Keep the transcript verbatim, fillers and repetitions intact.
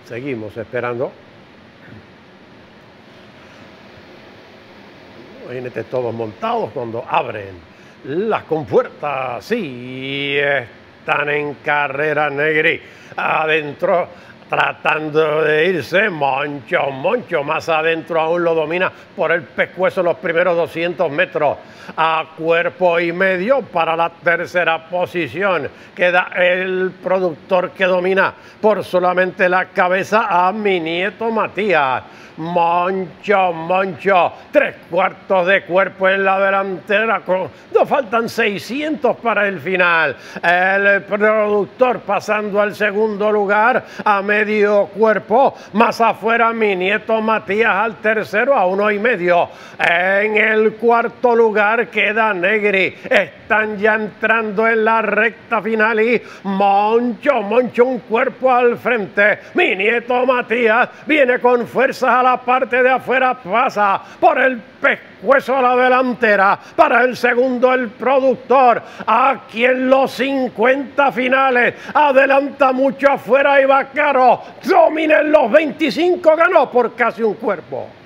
Seguimos esperando. Jinetes todos montados cuando abren las compuertas. Sí, están en carrera, Negri. Adentro, tratando de irse. Moncho, Moncho, más adentro aún lo domina por el pescuezo los primeros doscientos metros. A cuerpo y medio para la tercera posición. Queda el productor que domina por solamente la cabeza a mi nieto Matías. Moncho, Moncho, tres cuartos de cuerpo en la delantera, nos faltan seiscientos para el final. El productor pasando al segundo lugar a medio cuerpo, más afuera mi nieto Matías al tercero a uno y medio. En el cuarto lugar queda Negri, están ya entrando en la recta final y Moncho, Moncho un cuerpo al frente. Mi nieto Matías viene con fuerzas a la parte de afuera, pasa por el pescuezo a la delantera. Para el segundo el productor, aquí en los cincuenta finales, adelanta mucho afuera y va caro. Domina en los veinticinco, ganó por casi un cuerpo.